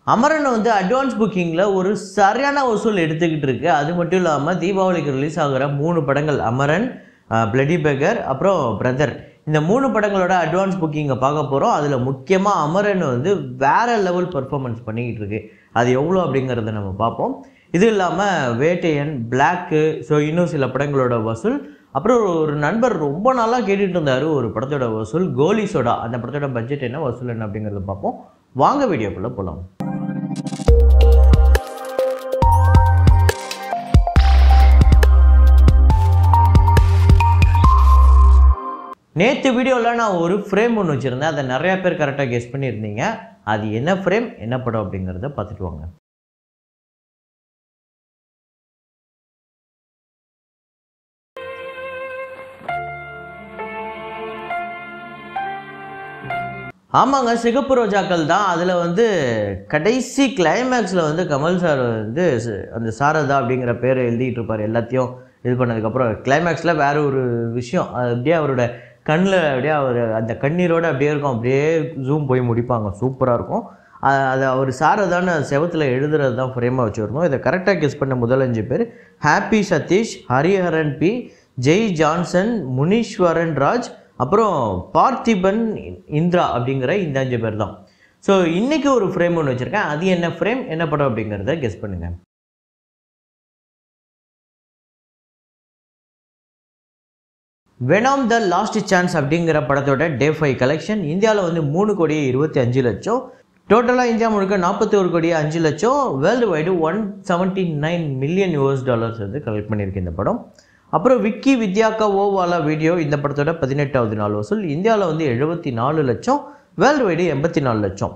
அமரன் வந்து அட்வான்ஸ் புக்கிங்ல ஒரு சரியான வசூல் எடுத்துக்கிட்டு இருக்கு. அது மட்டும் இல்லாமல் தீபாவளிக்கு ரிலீஸ் ஆகிற 3 படங்கள் அமரன், பிளடி பெக்கர், அப்புறம் பிரதர், இந்த 3 படங்களோட அட்வான்ஸ் புக்கிங்கை பார்க்க போகிறோம். அதில் முக்கியமாக அமரன் வந்து வேற லெவல் பர்ஃபார்மன்ஸ் பண்ணிக்கிட்டு இருக்கு. அது எவ்வளோ அப்படிங்கிறத நம்ம பார்ப்போம். இது இல்லாமல் வேட்டையன், பிளாக்கு, ஸோ இன்னும் சில படங்களோட வசூல், அப்புறம் ஒரு நண்பர் ரொம்ப நாளாக கேட்டுட்டு இருந்தார் ஒரு படத்தோட வசூல், கோலி சோடா, அந்த படத்தோட பட்ஜெட் என்ன, வசூல் என்ன அப்படிங்கிறத பார்ப்போம். வாங்க வீடியோக்குள்ளே போகலாம். நேற்று வீடியோவில் நான் ஒரு ஃப்ரேம் ஒன்று வச்சுருந்தேன். அதை நிறையா பேர் கரெக்டாக கெஸ் பண்ணியிருந்தீங்க. அது என்ன ஃப்ரேம், என்ன படம் அப்படிங்கிறத பார்த்துட்டு வாங்க. ஆமாங்க, சிகப்பு ரோஜாக்கள் தான். அதில் வந்து கடைசி கிளைமேக்ஸில் வந்து கமல் சார் வந்து அந்த சாரதா அப்படிங்கிற பேரை எழுதிட்டு இருப்பார். எல்லாத்தையும் இது பண்ணதுக்கப்புறம் கிளைமேக்ஸில் வேறு ஒரு விஷயம், அது அப்படியே அவரோட கண்ணில் அப்படியே அவர் அந்த கண்ணீரோடு அப்படியே இருக்கும். அப்படியே ஜூம் போய் முடிப்பாங்க, சூப்பராக இருக்கும். அது அவர் சாரதான்னு செவத்தில் எழுதுறது தான் ஃப்ரேமாக வச்சுருந்தோம். இதை கரெக்டாக கெஸ் பண்ண முதல் 5 பேர் happy Sathish, Hariharan P, Jai Johnson, Muneeswaran Raj, அப்புறம் பார்த்திபன் இந்திரா அப்படிங்கிற இந்த 5 பேர் தான். ஸோ இன்றைக்கி ஒரு ஃப்ரேம் ஒன்று வச்சுருக்கேன். அது என்ன ஃப்ரேம், என்ன படம் அப்படிங்கிறத கெஸ் பண்ணுங்கள். வெனாம் த லாஸ்ட் சான்ஸ் அப்படிங்கிற படத்தோட டே 5 கலெக்ஷன் இந்தியாவில் வந்து 3,25,00,000, டோட்டலாக இந்தியா முழுக்க 41,05,00,000, வேர்ல்டு வைடு $179 மில்லியன் வந்து கலெக்ட் பண்ணியிருக்கு இந்த படம். அப்புறம் விக்கி வித்யாக்கா ஓவாலா வீடியோ இந்த படத்தோட 18வது நாள் வசூல் இந்தியாவில் வந்து 74,00,000, வேர்ல்டு வைடு 84,00,000,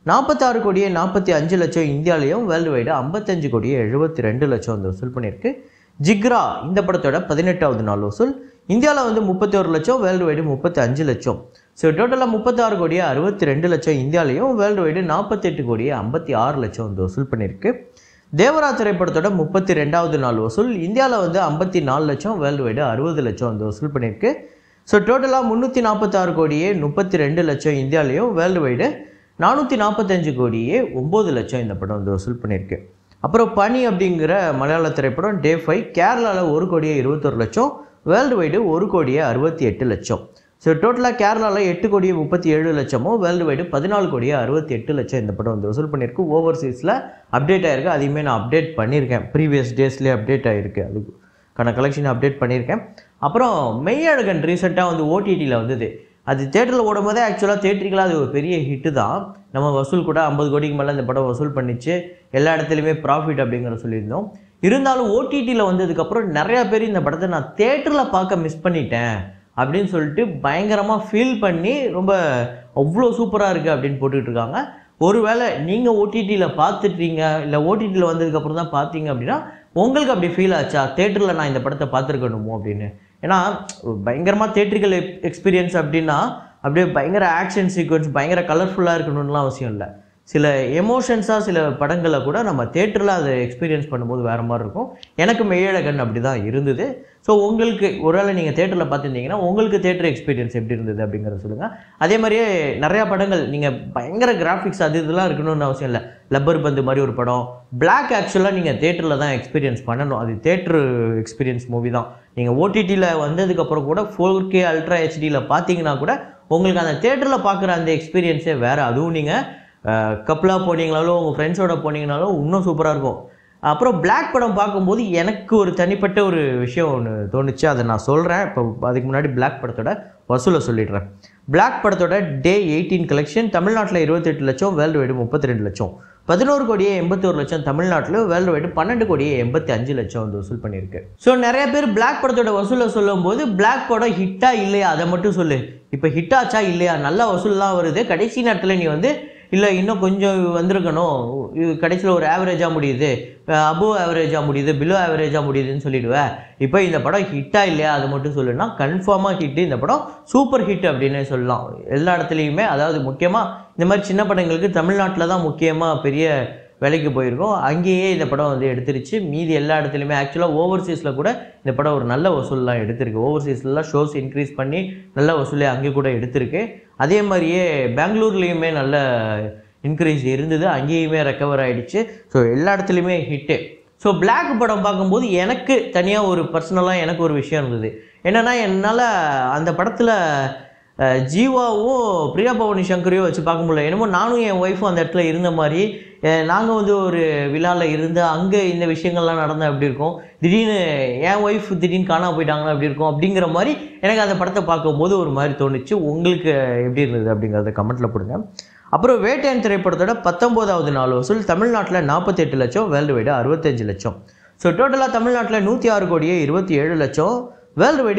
46,45,00,000 இந்தியாவிலையும், வேர்ல்டு வைடு 55,72,00,000 வந்து வசூல் பண்ணியிருக்கு. ஜிக்ரா இந்த படத்தோட 18வது நாள் வசூல் இந்தியாவில் வந்து 31,00,000, வேர்ல்டு வைடு 35,00,000. ஸோ டோட்டலாக 36,62,00,000 இந்தியாவிலையும், வேர்ல்டு வைடு 48,56,00,000 வந்து வசூல் பண்ணியிருக்கு. தேவரா திரைப்படத்தோட 32வது நாள் வசூல் இந்தியாவில் வந்து 54,00,000, வேர்ல்டு வைடு 60,00,000 வந்து வசூல் பண்ணியிருக்கு. ஸோ டோட்டலாக 346,32,00,000 இந்தியாவிலையும், வேர்ல்டு வைடு 445,09,00,000 இந்த படம் வந்து வசூல் பண்ணியிருக்கு. அப்புறம் பனி அப்படிங்கிற மலையாள திரைப்படம் டே 5 கேரளாவில் 1,21,00,000, வேர்ல்டு வைடு 1,68,00,000. ஸோ டோட்டலாக கேரளாவில் 8,37,00,000, வேர்ல்டு வைடு 14,68,00,000 இந்த படம் வந்து வசூல் பண்ணியிருக்கு. ஓவர்சீஸில் அப்டேட் ஆகிருக்கு, அதையுமே நான் அப்டேட் பண்ணியிருக்கேன். ப்ரீவியஸ் டேஸ்லேயே அப்டேட் ஆகிருக்கு, அதுக்கான கலெக்ஷன் அப்டேட் பண்ணியிருக்கேன். அப்புறம் மெய்யழகன் ரீசெண்டாக வந்து ஓடிடியில் வந்தது. அது தேட்டரில் ஓடும் போதே ஆக்சுவலாக தேட்டரிக்கலாக அது ஒரு பெரிய ஹிட்டு தான். நம்ம வசூல் கூட 50 கோடிக்கு மேலே இந்த படம் வசூல் பண்ணிச்சு, எல்லா இடத்துலையுமே ப்ராஃபிட் அப்படிங்கிற சொல்லியிருந்தோம். இருந்தாலும் ஓடிடியில் வந்ததுக்கப்புறம் நிறையா பேர் இந்த படத்தை நான் தேட்டரில் பார்க்க மிஸ் பண்ணிட்டேன் அப்படின்னு சொல்லிட்டு பயங்கரமாக ஃபீல் பண்ணி ரொம்ப அவ்வளோ சூப்பராக இருக்குது அப்படின்னு போட்டுக்கிட்டு இருக்காங்க. ஒருவேளை நீங்கள் ஓடிடியில் பார்த்துட்டீங்க, இல்லை ஓடிடியில் வந்ததுக்கப்புறம் தான் பார்த்தீங்க அப்படின்னா உங்களுக்கு அப்படி ஃபீல் ஆச்சா, தேட்டரில் நான் இந்த படத்தை பார்த்துருக்கணுமோ அப்படின்னு? ஏன்னா பயங்கரமாக தேட்டரிக்கல் எக்ஸ்பீரியன்ஸ் அப்படின்னா அப்படியே பயங்கர ஆக்ஷன் சீக்வன்ஸ் பயங்கர கலர்ஃபுல்லாக இருக்கணும்லாம் அவசியம் இல்லை. சில எமோஷன்ஸாக சில படங்களை கூட நம்ம தேட்டரில் அதை எக்ஸ்பீரியன்ஸ் பண்ணும்போது வேறு மாதிரி இருக்கும். எனக்கு மெய்யழகன் அப்படி தான் இருந்தது. ஸோ உங்களுக்கு ஒருவேளை நீங்கள் தேட்டரில் பார்த்துருந்தீங்கன்னா உங்களுக்கு தேட்டர் எக்ஸ்பீரியன்ஸ் எப்படி இருந்தது அப்படிங்கிறத சொல்லுங்கள். அதே மாதிரியே நிறையா படங்கள் நீங்கள் பயங்கர கிராஃபிக்ஸ் அது இதெல்லாம் இருக்கணும்னு அவசியம் இல்லை. லப்பர் பந்து மாதிரி ஒரு படம் பிளாக் ஆக்சுவலாக நீங்கள் தேட்டரில் தான் எக்ஸ்பீரியன்ஸ் பண்ணணும். அது தேட்டரு எக்ஸ்பீரியன்ஸ் மூவி தான். நீங்கள் ஓடிடியில் வந்ததுக்கப்புறம் கூட 4K அல்ட்ரா ஹெச்டியில் பார்த்தீங்கன்னா கூட உங்களுக்கு அந்த தேட்டரில் பார்க்குற அந்த எக்ஸ்பீரியன்ஸே வேறு. அதுவும் நீங்கள் கப்பலாக போனீங்கனாலும் உங்கள் ஃப்ரெண்ட்ஸோட போனீங்கனாலும் இன்னும் சூப்பராக இருக்கும். அப்புறம் பிளாக் படம் பார்க்கும்போது எனக்கு ஒரு தனிப்பட்ட ஒரு விஷயம் ஒன்று தோணுச்சு, அதை நான் சொல்கிறேன். இப்போ அதுக்கு முன்னாடி பிளாக் படத்தோட வசூலை சொல்லிடுறேன். பிளாக் படத்தோட டே 18 கலெக்ஷன் தமிழ்நாட்டில் 28,00,000, வேர்ல்டு வைடு 32,00,000, 11,81,00,000 தமிழ்நாட்டில், வேர்ல்டு வைடு 12,85,00,000 வந்து வசூல் பண்ணியிருக்கு. ஸோ நிறைய பேர் பிளாக் படத்தோட வசூலை சொல்லும் போது பிளாக் படம் ஹிட்டா இல்லையா அதை மட்டும் சொல்லு, இப்போ ஹிட்டாச்சா இல்லையா, நல்ல வசூல்லாம் வருது, கடைசி நேரத்தில் நீ வந்து இல்லை இன்னும் கொஞ்சம் வந்திருக்கணும், இது கடைசியில் ஒரு ஆவரேஜாக முடியுது, அபோவ் ஆவரேஜாக முடியுது, பிலோ ஆவரேஜாக முடியுதுன்னு சொல்லிவிடுவேன். இப்போ இந்த படம் ஹிட்டாக இல்லையா அதை மட்டும் சொல்லுன்னா கன்ஃபார்மாக ஹிட்டு, இந்த படம் சூப்பர் ஹிட் அப்படின்னே சொல்லலாம் எல்லா இடத்துலையுமே. அதாவது முக்கியமாக இந்த மாதிரி சின்ன படங்களுக்கு தமிழ்நாட்டில் தான் முக்கியமாக பெரிய விலைக்கு போயிருக்கோம். அங்கேயே இந்த படம் வந்து எடுத்துருச்சு. மீதி எல்லா இடத்துலையுமே ஆக்சுவலாக ஓவர்சீஸில் கூட இந்த படம் ஒரு நல்ல வசூல்லாம் எடுத்திருக்கு. ஓவர்சீஸ்லாம் ஷோஸ் இன்க்ரீஸ் பண்ணி நல்ல வசூலே அங்கே கூட எடுத்திருக்கு. அதே மாதிரியே பெங்களூர்லேயுமே நல்ல இன்க்ரீஸ் இருந்தது, அங்கேயுமே ரெக்கவர் ஆகிடுச்சு. ஸோ எல்லா இடத்துலையுமே ஹிட்டு. ஸோ பிளாக் படம் பார்க்கும்போது எனக்கு தனியாக ஒரு பர்சனலாக எனக்கு ஒரு விஷயம் இருந்தது. என்னென்னா என்னால் அந்த படத்தில் ஜீவாவும் பிரியா பவானி சங்கரையும் வச்சு பார்க்க முடியல. என்னமோ நானும் என் ஒய்ஃபும் அந்த இடத்துல இருந்த மாதிரி, நாங்கள் வந்து ஒரு விழாவில் இருந்து அங்கே இந்த விஷயங்கள்லாம் நடந்தால் எப்படி இருக்கும், திடீர்னு என் ஒய்ஃப் திடீர்னு காணாமல் போயிட்டாங்கன்னா எப்படி இருக்கும் அப்படிங்கிற மாதிரி எனக்கு அந்த படத்தை பார்க்கும்போது ஒரு மாதிரி தோணுச்சு. உங்களுக்கு எப்படி இருந்தது அப்படிங்கிறத கமெண்ட்டில் போடுங்க. அப்புறம் வேட்டையன் திரைப்படத்தோட 19வது நாள் வசூல் தமிழ்நாட்டில் 48 லட்சம், வேர்ல்டு வைடு 65 லட்சம். ஸோ டோட்டலாக தமிழ்நாட்டில் 106 கோடியே 27 லட்சம், வேர்ல்டு வைடு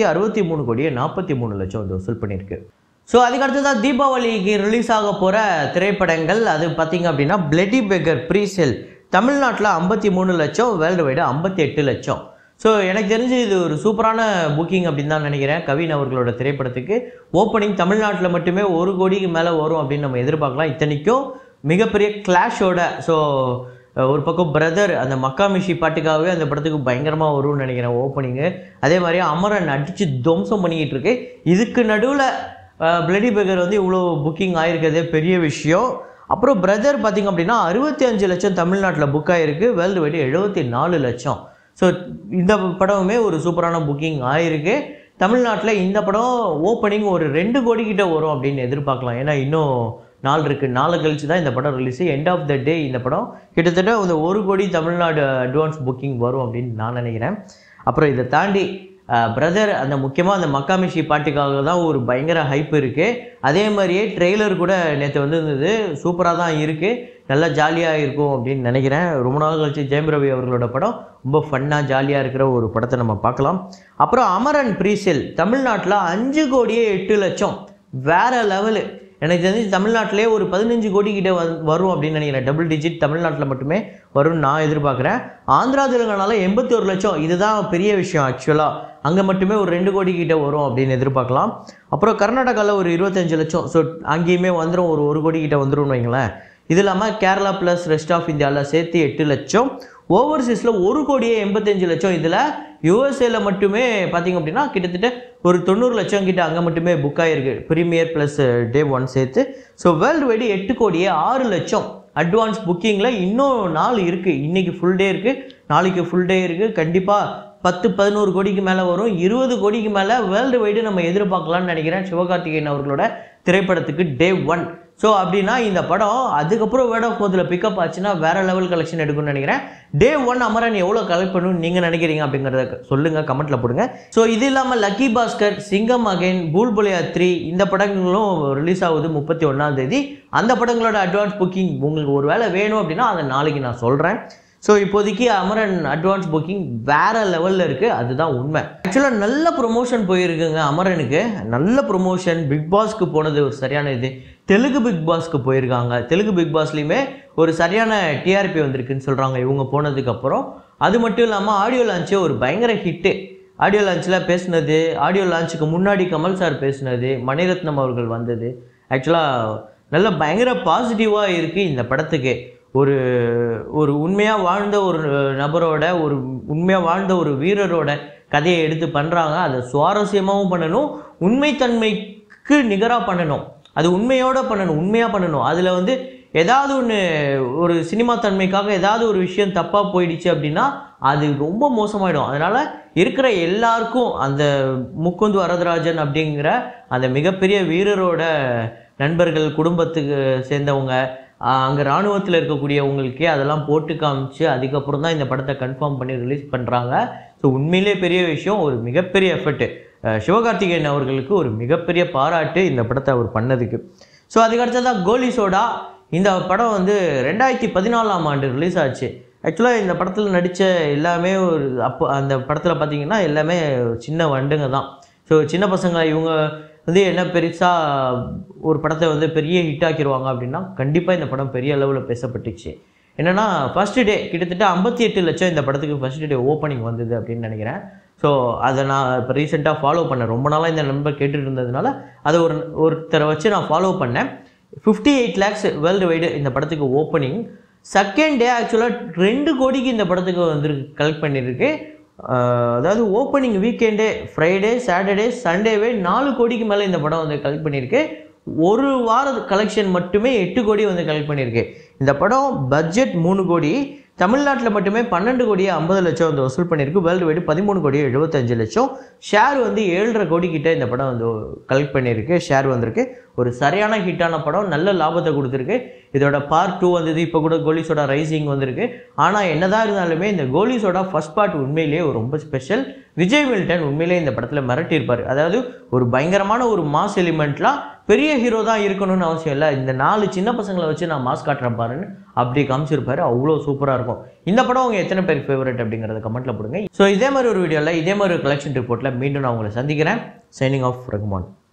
263 கோடியே 43 லட்சம் வந்து வசூல் பண்ணியிருக்கு. ஸோ அதுக்கடுத்து தான் தீபாவளிக்கு ரிலீஸ் ஆக போகிற திரைப்படங்கள். அது பார்த்திங்க அப்படின்னா பிளட்டி பெக்கர் ப்ரீசேல் தமிழ்நாட்டில் 53 லட்சம், வேர்ல்டு வைடு 58 லட்சம். ஸோ எனக்கு தெரிஞ்சு இது ஒரு சூப்பரான புக்கிங் அப்படின்னு தான் நினைக்கிறேன். கவின் அவர்களோட திரைப்படத்துக்கு ஓப்பனிங் தமிழ்நாட்டில் மட்டுமே 1 கோடிக்கு மேலே வரும் அப்படின்னு நம்ம எதிர்பார்க்கலாம். இத்தனைக்கும் மிகப்பெரிய கிளாஷோட. ஸோ ஒரு பக்கம் பிரதர் அந்த மக்காமிஷி பாட்டுக்காகவே அந்த படத்துக்கு பயங்கரமாக வரும்னு நினைக்கிறேன் ஓப்பனிங்கு. அதே மாதிரி அமரன் அடித்து துவம்சம் பண்ணிக்கிட்டு இருக்கு. இதுக்கு நடுவில் பிளட்டி பெக்கர் வந்து இவ்வளோ புக்கிங் ஆகிருக்கிறதே பெரிய விஷயம். அப்புறம் பிரதர் பார்த்திங்க அப்படின்னா 65 லட்சம் தமிழ்நாட்டில் புக் ஆகிருக்கு, வேர்ல்டு வைடு 74 லட்சம். ஸோ இந்த படமுமே ஒரு சூப்பரான புக்கிங் ஆகிருக்கு. தமிழ்நாட்டில் இந்த படம் ஓப்பனிங் ஒரு 2 கோடி கிட்ட வரும் அப்படின்னு எதிர்பார்க்கலாம். ஏன்னா இன்னும் நாள் இருக்குது, நாளை கழிச்சு தான் இந்த படம் release. End of the day இந்த படம் கிட்டத்தட்ட ஒரு 1 கோடி தமிழ்நாடு அட்வான்ஸ் புக்கிங் வரும் அப்படின்னு நான் நினைக்கிறேன். அப்புறம் இதை தாண்டி பிரதர் அந்த முக்கியமாக அந்த மக்காமிஷி பாட்டுக்காக தான் ஒரு பயங்கர ஹைப் இருக்குது. அதே மாதிரியே ட்ரெய்லர் கூட நேற்று இருந்தது, சூப்பராக தான் இருக்குது, நல்லா ஜாலியாக இருக்கும் அப்படின்னு நினைக்கிறேன். ரொம்ப நாள் கழிச்சு ஜெயம் ரவி அவர்களோட படம் ரொம்ப ஃபன்னாக ஜாலியாக இருக்கிற ஒரு படத்தை நம்ம பார்க்கலாம். அப்புறம் அமரன் ப்ரீசேல் தமிழ்நாட்டில் 5 கோடியே 8 லட்சம், வேறு லெவலு. எனக்கு தெரிஞ்சு தமிழ்நாட்டிலே ஒரு 15 கோடி கிட்டே வரும் அப்படின்னு நினைக்கிறேன். டபுள் டிஜிட் தமிழ்நாட்டில் மட்டுமே வரும்னு நான் எதிர்பார்க்குறேன். ஆந்திரா தெலுங்கானால 81 லட்சம், இதுதான் பெரிய விஷயம் ஆக்சுவலாக. அங்கே மட்டுமே ஒரு 2 கோடி கிட்டே வரும் அப்படின்னு எதிர்பார்க்கலாம். அப்புறம் கர்நாடகாவில் ஒரு 25 லட்சம். ஸோ அங்கேயுமே வந்துடும், ஒரு 1 கோடி கிட்டே வந்துடும் வைங்களேன். இது இல்லாமல் கேரளா ப்ளஸ் ரெஸ்ட் ஆஃப் இந்தியாவில் சேர்த்து 8 லட்சம், ஓவர்சீஸில் 1 கோடியே 85 லட்சம். இதில் யூஎஸ்ஏல மட்டுமே பார்த்திங்க அப்படின்னா கிட்டத்தட்ட ஒரு 90 லட்சம் கிட்ட அங்கே மட்டுமே புக் ஆகிருக்கு, ப்ரீமியர் ப்ளஸ் டே 1 சேர்த்து. ஸோ வேர்ல்டு வைடு 8 கோடியே 6 லட்சம் அட்வான்ஸ் புக்கிங்கில். இன்னும் நாள் இருக்குது, இன்றைக்கி ஃபுல் டே இருக்குது, நாளைக்கு ஃபுல் டே இருக்குது. கண்டிப்பாக 10-11 கோடிக்கு மேலே வரும், 20 கோடிக்கு மேலே வேர்ல்டு வைடு நம்ம எதிர்பார்க்கலாம்னு நினைக்கிறேன் சிவகார்த்திகேயன் அவர்களோட திரைப்படத்துக்கு டே 1. ஸோ அப்படின்னா இந்த படம் அதுக்கப்புறம் வேர்ட் ஆஃப் மவுத்தில் பிக்கப் ஆச்சுன்னா வேறு லெவல் கலெக்ஷன் எடுக்கும்னு நினைக்கிறேன். டே 1 அமரன் எவ்வளோ கலெக்ட் பண்ணணும்னு நீங்கள் நினைக்கிறீங்க அப்படிங்கிறத சொல்லுங்கள், கமெண்ட்டில் போடுங்க. ஸோ இது இல்லாமல் லக்கி பாஸ்கர், சிங்கம் அகைன், பூல்புலியா 3 இந்த படங்களும் ரிலீஸ் ஆகுது 31ஆம் தேதி. அந்த படங்களோட அட்வான்ஸ் புக்கிங் உங்களுக்கு ஒரு வேளை வேணும் அப்படின்னா அதை நாளைக்கு நான் சொல்கிறேன். ஸோ இப்போதைக்கு அமரன் அட்வான்ஸ் புக்கிங் வேறு லெவலில் இருக்குது, அதுதான் உண்மை. ஆக்சுவலாக நல்ல ப்ரொமோஷன் போயிருக்குங்க அமரனுக்கு, நல்ல ப்ரொமோஷன். பிக் பாஸ்க்கு போனது ஒரு சரியான இது, தெலுங்கு பிக் பாஸ்க்கு போயிருக்காங்க. தெலுங்கு பிக் பாஸ்லேயுமே ஒரு சரியான டிஆர்பி வந்திருக்குன்னு சொல்கிறாங்க இவங்க போனதுக்கப்புறம். அது மட்டும் இல்லாமல் ஆடியோ லான்ச்சே ஒரு பயங்கர ஹிட்டு. ஆடியோ லான்ச்சில் பேசுனது, ஆடியோ லான்ச்சுக்கு முன்னாடி கமல் சார் பேசுனது, மணிரத்னம் அவர்கள் வந்தது, ஆக்சுவலாக நல்ல பயங்கர பாசிட்டிவாக இருக்குது இந்த படத்துக்கு. ஒரு ஒரு உண்மையாக வாழ்ந்த ஒரு நபரோட, ஒரு உண்மையாக வாழ்ந்த ஒரு வீரரோட கதையை எடுத்து பண்ணுறாங்க. அதை சுவாரஸ்யமாகவும் பண்ணணும், உண்மைத்தன்மைக்கு நிகராக பண்ணணும், அது உண்மையோடு பண்ணணும், உண்மையாக பண்ணணும். அதில் வந்து ஏதாவது ஒன்று ஒரு சினிமா தன்மைக்காக ஏதாவது ஒரு விஷயம் தப்பாக போயிடுச்சு அப்படின்னா அது ரொம்ப மோசமாயிடும். அதனால் இருக்கிற எல்லாருக்கும் அந்த முக்குந்து வரதராஜன் அப்படிங்கிற அந்த மிகப்பெரிய வீரரோட நண்பர்கள், குடும்பத்துக்கு சேர்ந்தவங்க, அங்கே இராணுவத்தில் இருக்கக்கூடியவங்களுக்கே அதெல்லாம் போட்டு காமிச்சு அதுக்கப்புறம் தான் இந்த படத்தை கன்ஃபார்ம் பண்ணி ரிலீஸ் பண்ணுறாங்க. ஸோ உண்மையிலே பெரிய விஷயம், ஒரு மிகப்பெரிய எஃபர்ட்டு. சிவகார்த்திகேயன் அவர்களுக்கு ஒரு மிகப்பெரிய பாராட்டு இந்த படத்தை அவர் பண்ணதுக்கு. ஸோ அதுக்கடுத்ததான் கோலி சோடா. இந்த படம் வந்து 2014ஆம் ஆண்டு ரிலீஸ் ஆச்சு. ஆக்சுவலாக இந்த படத்தில் நடித்த எல்லாமே ஒரு அப்போ அந்த படத்தில் பார்த்திங்கன்னா எல்லாமே சின்ன வண்டுங்க தான். ஸோ சின்ன பசங்க இவங்க வந்து என்ன பெருசாக ஒரு படத்தை வந்து பெரிய ஹிட் ஆக்கிடுவாங்க அப்படின்னா கண்டிப்பாக இந்த படம் பெரிய அளவில் பேசப்பட்டுச்சு. என்னென்னா ஃபஸ்ட்டு டே கிட்டத்தட்ட 58 லட்சம் இந்த படத்துக்கு ஃபஸ்ட்டு டே ஓப்பனிங் வந்தது அப்படின்னு நினைக்கிறேன். ஸோ அதை நான் இப்போ ரீசெண்டாக ஃபாலோ பண்ணேன். ரொம்ப நாளாக இந்த நம்பர் கேட்டுட்டு இருந்ததுனால அதை ஒருத்தரை வச்சு நான் ஃபாலோ பண்ணேன். 58 lakhs வேர்ல்டு வைடு இந்த படத்துக்கு ஓப்பனிங். செகண்ட் டே ஆக்சுவலாக 2 கோடிக்கு இந்த படத்துக்கு வந்து கலெக்ட் பண்ணியிருக்கு. அதாவது ஓப்பனிங் வீக்கெண்டே ஃப்ரைடே, சாட்டர்டே, சண்டேவே 4 கோடிக்கு மேலே இந்த படம் வந்து கலெக்ட் பண்ணியிருக்கு. ஒரு வார கலெக்ஷன் மட்டுமே 8 கோடி வந்து கலெக்ட் பண்ணியிருக்கு. இந்த படம் பட்ஜெட் 3 கோடி, தமிழ்நாட்டில் மட்டுமே 12 கோடியே 50 லட்சம் வந்து வசூல் பண்ணியிருக்கு. வேர்ல்டு வைடு 13 கோடியே 75 லட்சம். ஷேர் வந்து 7.5 கோடி கிட்ட இந்த படம் வந்து கலெக்ட் பண்ணியிருக்கு. ஷேர் வந்திருக்கு. ஒரு சரியான ஹிட்டான படம், நல்ல லாபத்தை கொடுத்துருக்கு. இதோட பார்ட் 2 வந்தது. இப்போ கூட கோலி சோடா ரைசிங் வந்திருக்கு. ஆனால் என்னதான் இருந்தாலுமே இந்த கோலி சோடா ஃபர்ஸ்ட் பார்ட் உண்மையிலேயே ரொம்ப ஸ்பெஷல். விஜய் மில்டன் உண்மையிலேயே இந்த படத்தில் மிரட்டியிருப்பார். அதாவது ஒரு பயங்கரமான ஒரு மாஸ் எலிமெண்ட்லாம், பெரிய ஹீரோ தான் இருக்கணும்னு அவசியம் இல்லை, இந்த 4 சின்ன பசங்களை வச்சு நான் மாஸ் காட்டுறேன் பாருன்னு அப்படி காமிச்சிருப்பாரு. அவ்வளோ சூப்பராக இருக்கும். இந்த படம் உங்கள் எத்தனை பேருக்கு ஃபேவரட் அப்படிங்கிறத கமெண்ட்டில் போடுங்க. ஸோ இதே மாதிரி ஒரு வீடியோவில் இதே மாதிரி ஒரு கலெக்ஷன் ரிப்போர்ட்டில் மீண்டும் நான் உங்களை சந்திக்கிறேன். Signing off Rahman.